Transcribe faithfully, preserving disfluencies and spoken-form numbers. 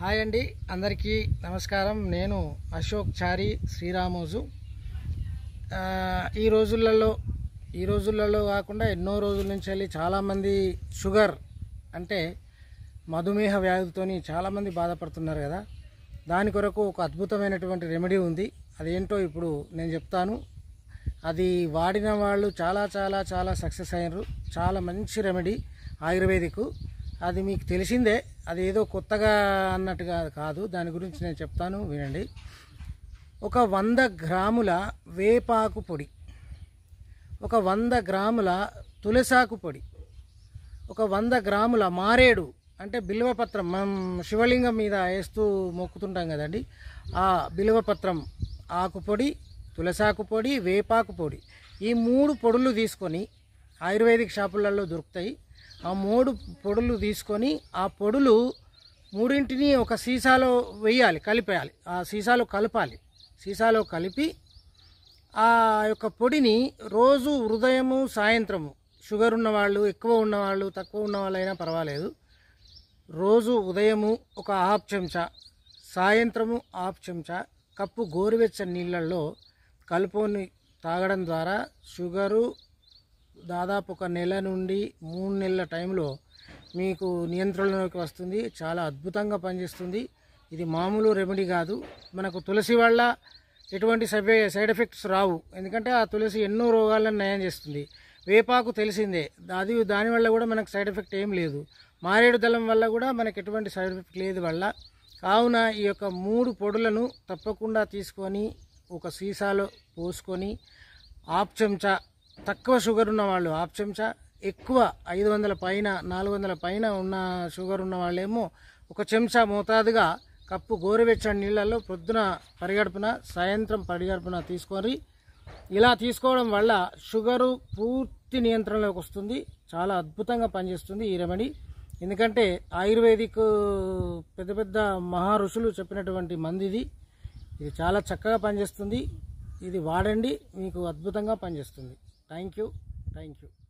Hi అండి, అందరికీ నమస్కారం. నేను అశోక్ చారి శ్రీరామోజు. ఈ రోజులలో ఈ రోజులలో కాకుండా ఎన్నో రోజుల నుంచి వెళ్ళి చాలామంది షుగర్ అంటే మధుమేహ వ్యాధితోని చాలామంది బాధపడుతున్నారు కదా. దాని కొరకు ఒక అద్భుతమైనటువంటి రెమెడీ ఉంది. అదేంటో ఇప్పుడు నేను చెప్తాను. అది వాడిన వాళ్ళు చాలా చాలా చాలా సక్సెస్ అయ్యారు. చాలా మంచి రెమెడీ ఆయుర్వేదిక్. అది మీకు తెలిసిందే, అది ఏదో కొత్తగా అన్నట్టుగా కాదు. దాని గురించి నేను చెప్తాను, వినండి. ఒక వంద గ్రాముల వేపాకు పొడి, ఒక వంద గ్రాముల తులసాకు పొడి, ఒక వంద గ్రాముల మారేడు అంటే బిల్వపత్రం, మనం శివలింగం మీద వేస్తూ మొక్కుతుంటాం కదండి, ఆ బిల్వపత్రం ఆకు పొడి, తులసాకు పొడి, వేపాకు పొడి, ఈ మూడు పొడులు తీసుకొని ఆయుర్వేదిక్ షాపులలో దొరుకుతాయి. ఆ మూడు పొడులు తీసుకొని ఆ పొడులు మూడింటిని ఒక సీసాలో వేయాలి, కలిపేయాలి. ఆ సీసాలో కలపాలి. సీసాలో కలిపి ఆ యొక్క పొడిని రోజు ఉదయము సాయంత్రము, షుగర్ ఉన్నవాళ్ళు, ఎక్కువ ఉన్నవాళ్ళు, తక్కువ ఉన్న వాళ్ళైనా పర్వాలేదు, రోజు ఉదయము ఒక హాఫ్ చెంచా, సాయంత్రము హాఫ్ చెంచా కప్పు గోరువెచ్చని నీళ్ళల్లో కలుపుకొని తాగడం ద్వారా షుగరు దాదాపు ఒక నెల నుండి మూడు నెలల టైంలో మీకు నియంత్రణలోకి వస్తుంది. చాలా అద్భుతంగా పనిచేస్తుంది. ఇది మామూలు రెమెడీ కాదు. మనకు తులసి వల్ల ఎటువంటి సైడ్ ఎఫెక్ట్స్ రావు, ఎందుకంటే ఆ తులసి ఎన్నో రోగాలను నయం చేస్తుంది. వేపాకు తెలిసిందే, అది దానివల్ల కూడా మనకు సైడ్ ఎఫెక్ట్ ఏం లేదు. మారేడు దళం వల్ల కూడా మనకు ఎటువంటి సైడ్ ఎఫెక్ట్ లేదు వల్ల. కావున ఈ యొక్క మూడు పొడులను తప్పకుండా తీసుకొని ఒక సీసాలో పోసుకొని హాఫ్ చెంచా, తక్కువ షుగర్ ఉన్నవాళ్ళు హాఫ్ చెంచా, ఎక్కువ ఐదు వందల పైన నాలుగు వందల పైన ఉన్న షుగర్ ఉన్న వాళ్ళేమో ఒక చెంచా మోతాదుగా కప్పు గోరువెచ్చని నీళ్ళల్లో పొద్దున పరిగడుపున, సాయంత్రం పరిగడుపున తీసుకొని, ఇలా తీసుకోవడం వల్ల షుగరు పూర్తి నియంత్రణలోకి వస్తుంది. చాలా అద్భుతంగా పనిచేస్తుంది ఈ రెమెడీ. ఎందుకంటే ఆయుర్వేదిక్ పెద్ద పెద్ద మహా ఋషులు చెప్పినటువంటి మంది ఇది. ఇది చాలా చక్కగా పనిచేస్తుంది. ఇది వాడండి, మీకు అద్భుతంగా పనిచేస్తుంది. Thank you thank you